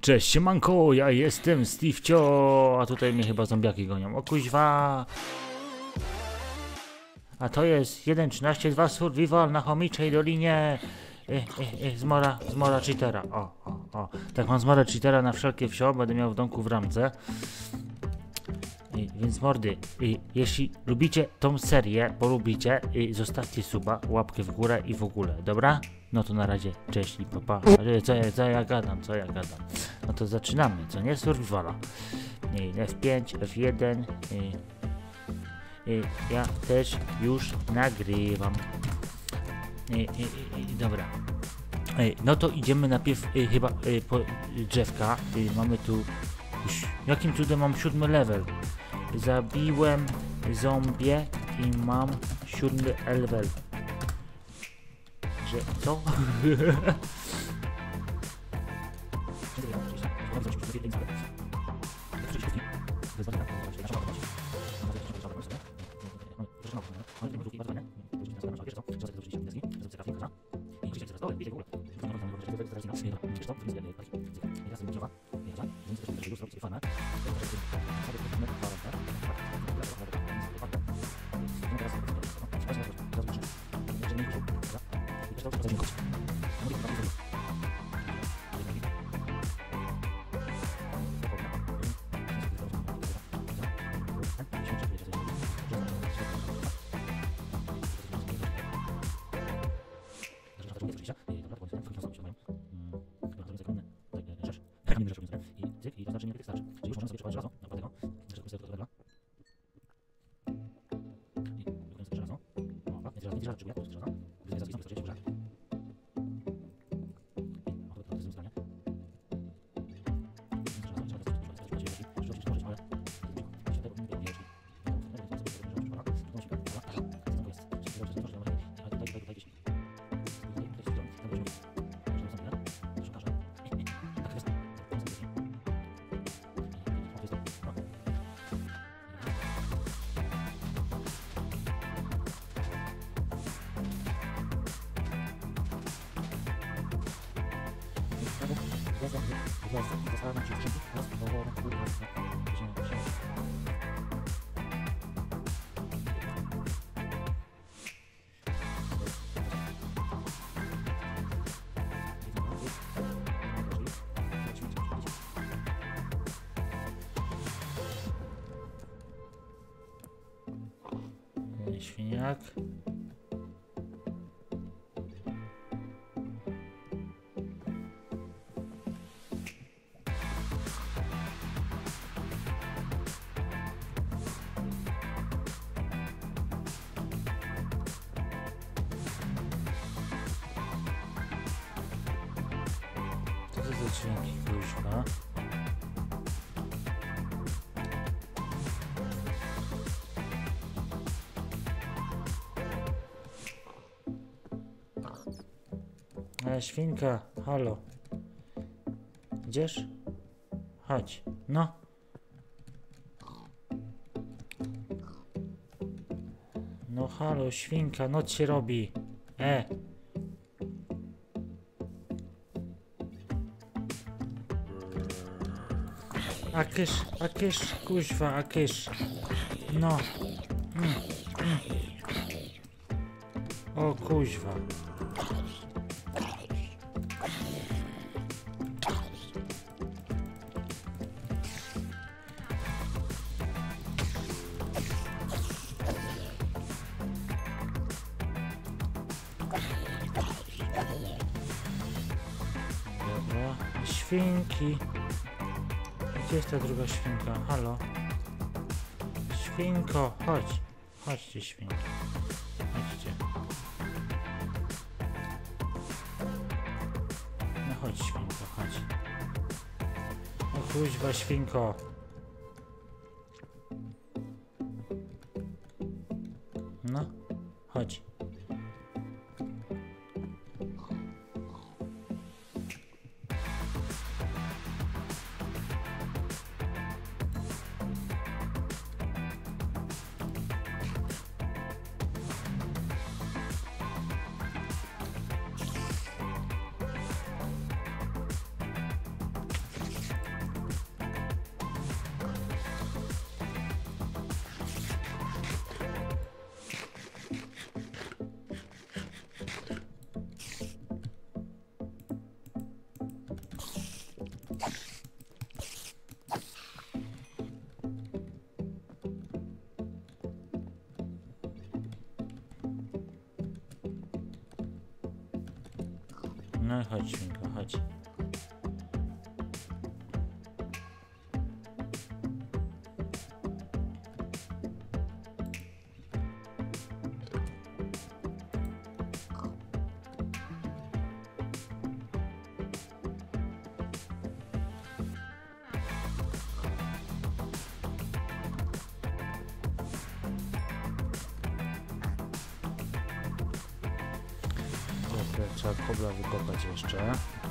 Cześć, siemanko, ja jestem Steve'cio, a tutaj mnie chyba zombiaki gonią. O kuźwa! A to jest 1.13.2 Survival na chomiczej dolinie zmora cheatera. O. Tak, mam zmorę cheatera na wszelkie wsio, będę miał w domku w ramce. Więc mordy, jeśli lubicie tą serię, polubicie, zostawcie suba, łapkę w górę i w ogóle, dobra? No to na razie, cześć i papa. Co ja gadam? No to zaczynamy, co nie? Survivala. F5, F1. Ja też już nagrywam. Dobra. No to idziemy najpierw chyba po drzewka. Mamy tu... Jakim cudem mam 7 level? Zabiłem zombie i mam 7 level. Że co? Świniak. Co to za dźwięki, kuźwa? Świnka, halo. Idziesz? Chodź, no. No halo, świnka, noc się robi. A kysz, kuźwa, a kysz. No. O kuźwa. Dobra, świnki. Gdzie jest ta druga świnka? Halo? Świnko, chodź. Chodźcie, świnki. Chodźcie. No chodź, świnko, chodź. O kuźwa, świnko. No, chodź. No chodź, świnko, chodź. Trzeba kobla wykopać jeszcze.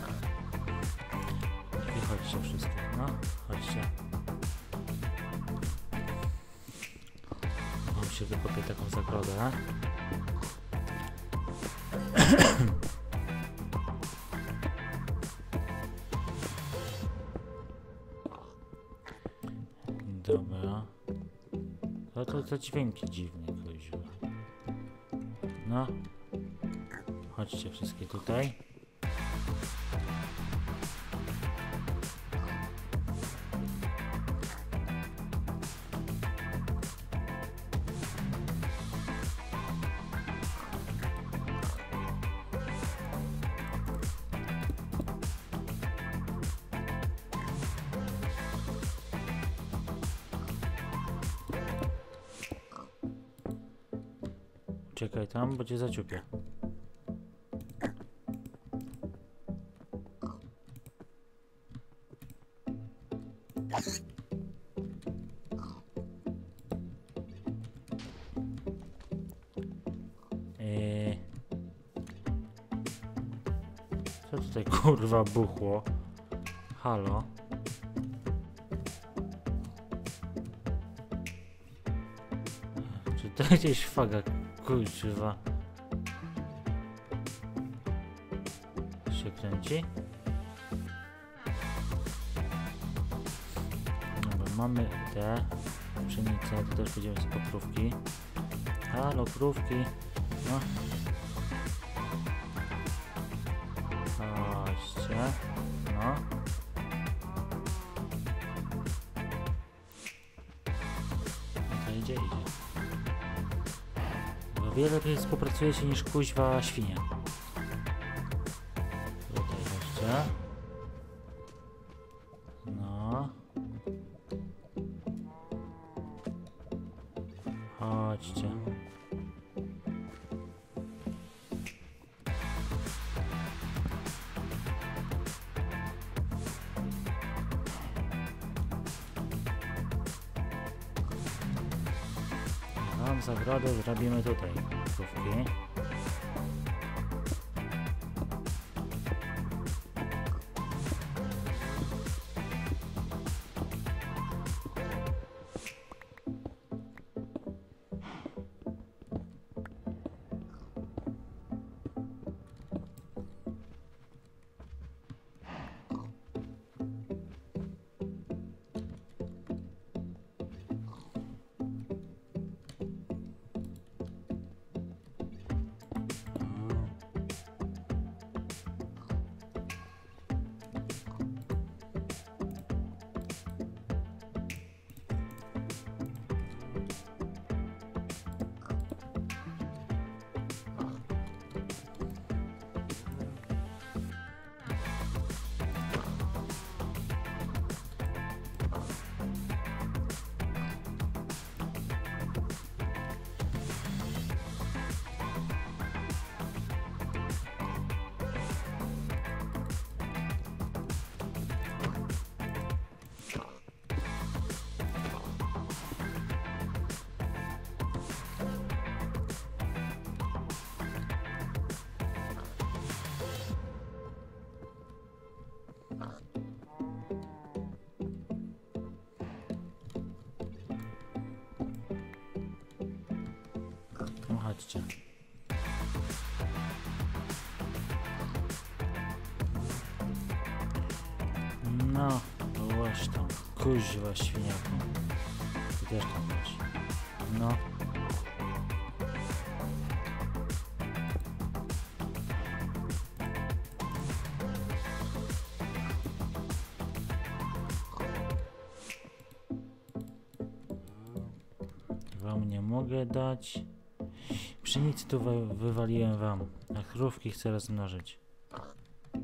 I chodźcie wszystkie, no, chodźcie. Mam się wykopię taką zagrodę. Dobra. No to dźwięki dziwne, kuźwa. No. Chodźcie wszystkie tutaj. Czekaj tam, bo cię zaciupię. Co tutaj kurwa buchło? Halo? Czy to gdzieś faga kurwa się kręci? Dobra, mamy te pszenicę, to też będziemy sobie po krówki. Halo, krówki. No. Chodźcie. No. To idzie. O wiele lepiej współpracujecie niż kuźwa świnia. Tutaj jeszcze. No. Chodźcie. Mam zagrodę, zrobimy tutaj krówki. No chodźcie. No, łaś tam, kuźwa świniaku. Ty też tam masz. No. Wam nie mogę dać. Pszenicy tu wywaliłem wam, a krówki chcę rozmnożyć.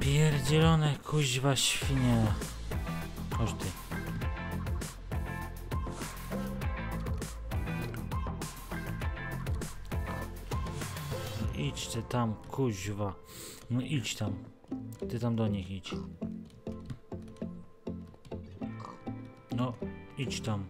Pierdzielone kuźwa świnie. Chodź ty. No idź ty tam, kuźwa. No idź tam. Ty tam do nich idź. No, idź tam.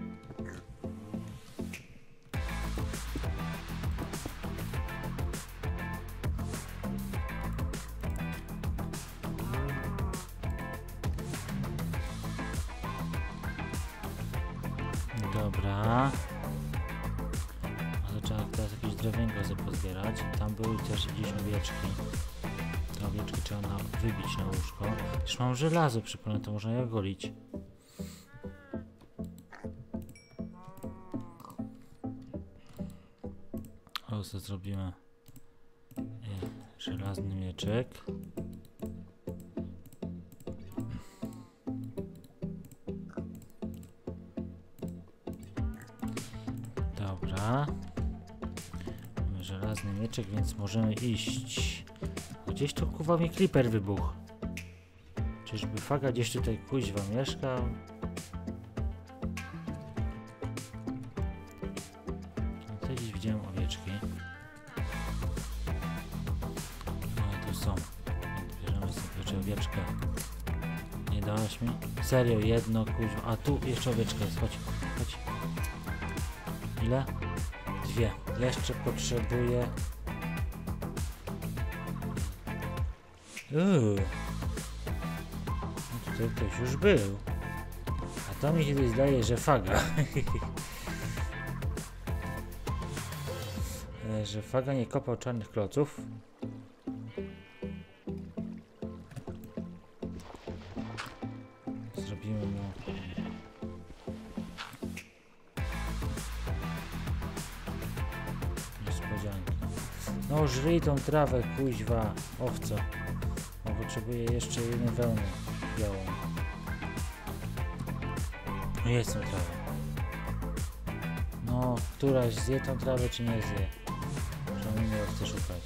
Dobra. Ale trzeba teraz jakieś drewienko pozbierać. Tam były też gdzieś owieczki. Te owieczki trzeba wybić na łóżko. Już mam żelazo, przypomnę, to można je golić. O, co zrobimy? Żelazny mieczek. Dobra. Mamy żelazny mieczek, więc możemy iść. Gdzieś tu kuwa mi creeper wybuchł. Czyżby faga gdzieś tutaj kuźwa mieszkał? No tutaj gdzieś widziałem owieczki. No tu są. Bierzemy sobie owieczkę. Nie dałaś mi? Serio, jedno kuźwa. A tu jeszcze owieczka jest. Chodź, chodź. Ile? 2. Jeszcze potrzebuję. No tutaj ktoś już był. A to mi się zdaje, że faga. Że faga nie kopał czarnych kloców. Zrobimy mu. Niespodzianki. No żryj tą trawę, kuźwa, owco. Bo potrzebuję jeszcze jedną wełnę białą. No jest tą trawę. No, któraś zje tą trawę, czy nie zje? Przynajmniej nie chcę szukać.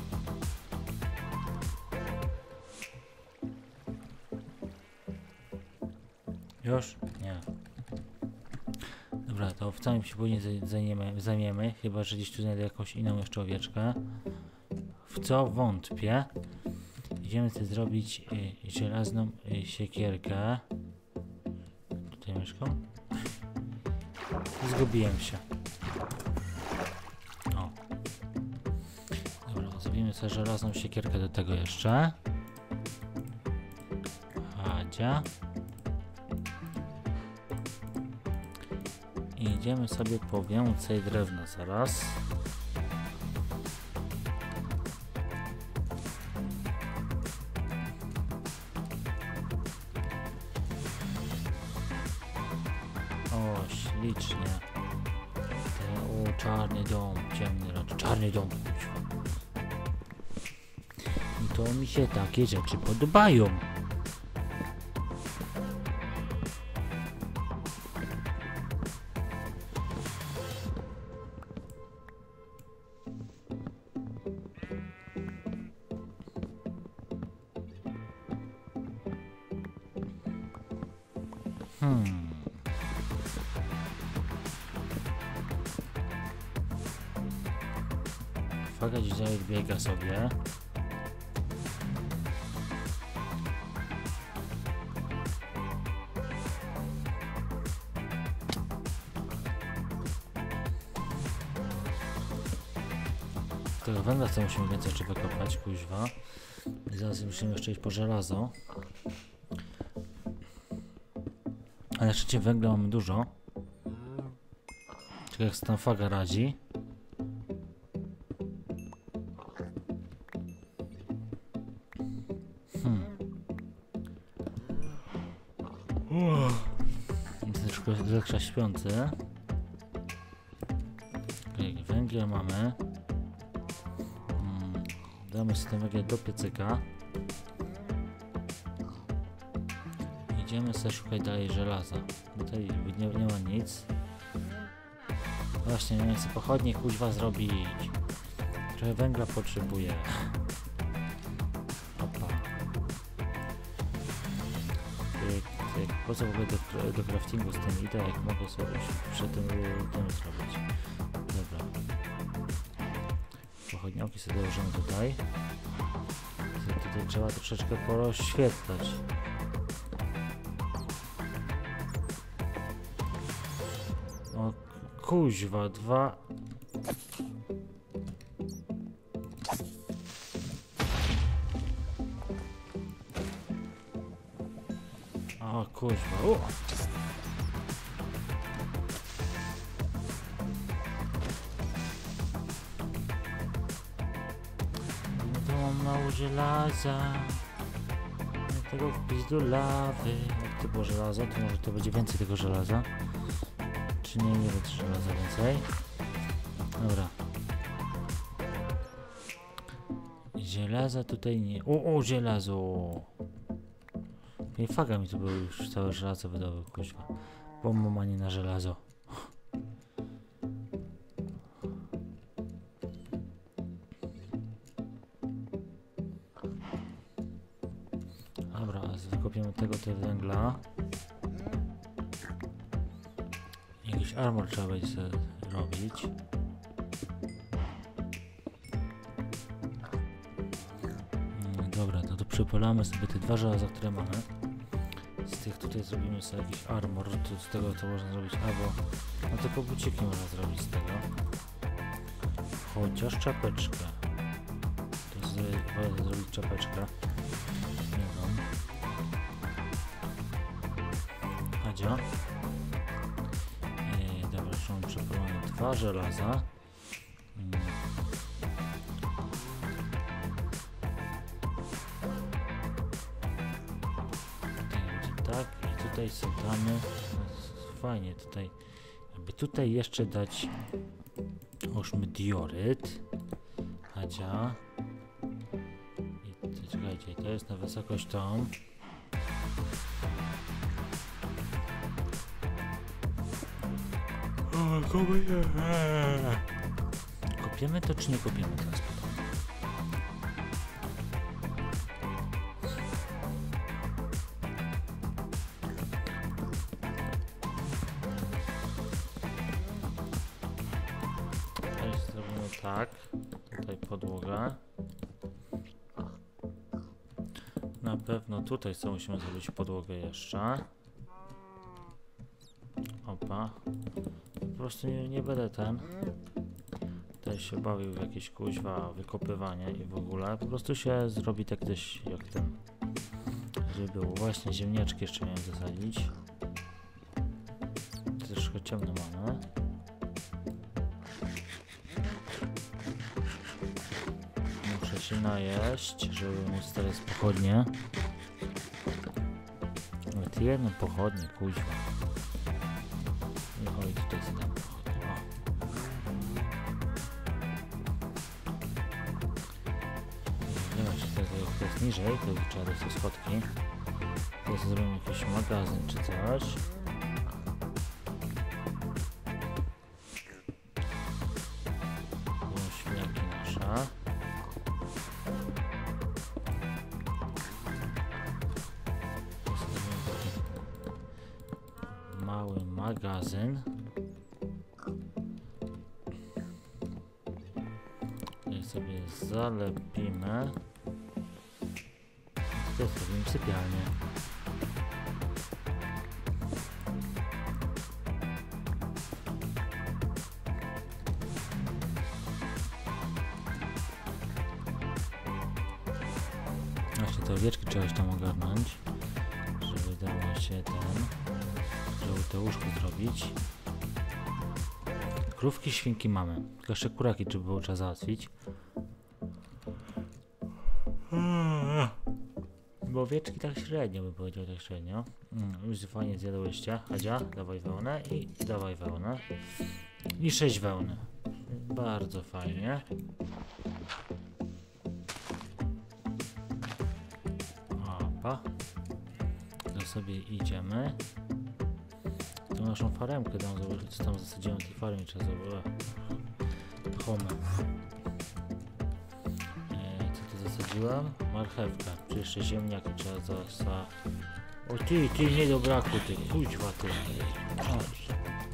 Już? Nie. Dobra, to owcami się później zajmiemy, chyba że gdzieś tu znajdę jakąś inną jeszcze owieczkę. W co wątpię. Idziemy sobie zrobić żelazną siekierkę. Tutaj mieszkam? Zgubiłem się. O. Dobra, zrobimy sobie żelazną siekierkę do tego jeszcze. Hadzia. I idziemy sobie po więcej drewna zaraz. O, ślicznie. O, czarny dom, ciemny raczej. Czarny dom. I to mi się takie rzeczy podobają. Faga dzisiaj biega sobie. Tego węgla co musimy więcej jeszcze wykopać, kuźwa. I zaraz musimy jeszcze iść po żelazo. Ale na szczęście węgla mamy dużo. Czekaj, jak tam faga radzi. Troszkę leksza śpiący. Okay, węgiel mamy. Damy sobie ten węgiel do piecyka. Idziemy sobie szukać dalej żelaza. Tutaj nie ma nic. Właśnie, nie wiem co pochodnie kuźwa zrobić. Trochę węgla potrzebuję. Opa. Po co w ogóle do craftingu z tym idę, jak mogę sobie już przed tym zrobić. Dobra. Pochodnioki sobie dołożymy tutaj. Tutaj trzeba troszeczkę porozświetlać. O kuźwa, 2. O kuźwa, No to mam mało żelaza. Tego wpić do lawy. Jak to było żelazo, to może to będzie więcej tego żelaza. Czy nie będzie żelaza więcej? Dobra. Żelaza tutaj nie... O, żelazo! I faga mi tu było już całe żelazo wydało, kuźwa. Bomba nie na żelazo. Dobra, wykopiemy tego węgla. Jakiś armor trzeba będzie sobie robić. Dobra, no to przypalamy sobie te 2 żelaza, które mamy. Z tych tutaj zrobimy sobie jakiś armor, to z tego to można zrobić albo... No tylko buciki można zrobić z tego. Chociaż czapeczkę. To wolę zrobić czapeczkę. Nie wiem. Hadzia. Dobra, już mam przepalone 2 żelaza. Tak, i tutaj sobie damy, fajnie tutaj, jakby tutaj jeszcze dać, ożmy dioryt, Hadzia, i czekajcie, to jest na wysokość tą, kopiemy to czy nie kopiemy teraz? Tak, tutaj podłoga. Na pewno tutaj co musimy zrobić podłogę jeszcze. Opa. Po prostu nie będę tutaj się bawił w jakieś kuźwa wykopywanie i w ogóle. Po prostu się zrobi tak też jak ten. Żeby było właśnie ziemniaczki jeszcze miałem zasadzić. Troszkę ciemno mamy. Się najeść, żeby móc teraz pochodnie. Nawet jedną pochodnię, kuźwa. No i tutaj sobie dam pochodnię. Zobacz, to jest niżej, to trzeba dać te schodki. Teraz zrobimy jakiś magazyn czy coś. Będą świniaki nasze. Mały magazyn. I sobie zalepimy. Tutaj zrobimy sypialnię. Właśnie te owieczki trzeba już tam ogarnąć, żeby dało się żeby to łóżko zrobić. Krówki, świnki mamy. Tylko jeszcze kuraki trzeba było załatwić. Bo owieczki tak średnio bym powiedział, tak średnio. Już fajnie zjadłyście. Hadzia, dawaj wełnę i dawaj wełnę. I 6 wełny. Bardzo fajnie. Opa. To sobie idziemy. Tu naszą faremkę dam zobaczyć, co tam zasadziłem tej farmy, trzeba zobaczyć. Home. Co tu zasadziłem? Marchewkę. Czy jeszcze ziemniaki trzeba O ty nie do braku, ty, kuźwa ty. Chodź.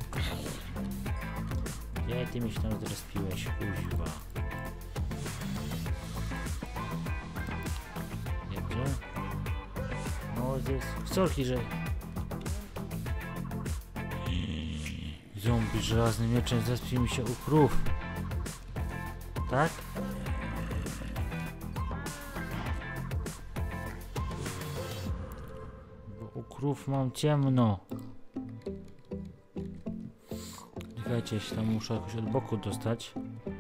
Gdzie ty mi się tam zrespiłeś, kuźwa. Dobrze. Moses. Sorki, że... Zombie żelaznym mieczem zespił mi się u krów. Tak? Bo u krów mam ciemno. Czekajcie, się tam muszę jakoś od boku dostać.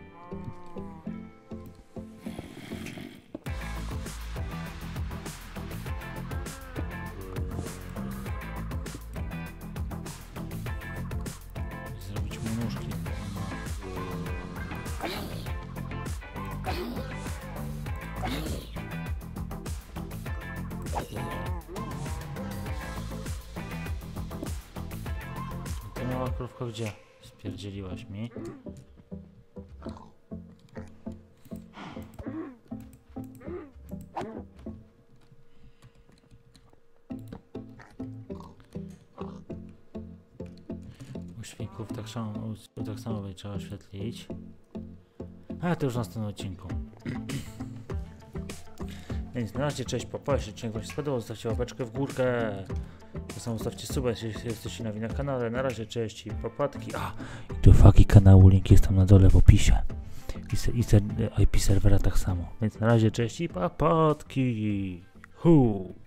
Zrobić mu nóżki. Ta mała krówka gdzie? Spierdzieliłaś mi. U świnków tak samo będzie trzeba oświetlić. A to już w następnym odcinku. Więc na razie cześć, papa, jeśli odcinek wam się spodobał, zostawcie łapeczkę w górkę. To samo zostawcie suba, jeśli jesteście nowi na kanale. Na razie cześć i papatki. A, i do faki kanału, link jest tam na dole w opisie. I IP serwera tak samo. Więc na razie cześć i papatki.